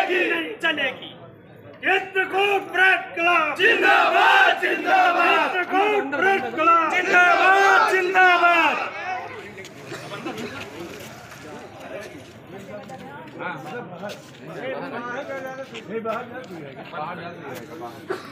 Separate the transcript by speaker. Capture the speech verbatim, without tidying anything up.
Speaker 1: चलेगी नहीं चलेगी।
Speaker 2: चित्रकूट प्रेस क्लब
Speaker 1: जिंदाबाद जिंदाबाद,
Speaker 2: चित्रकूट प्रेस क्लब
Speaker 1: जिंदाबाद जिंदाबाद।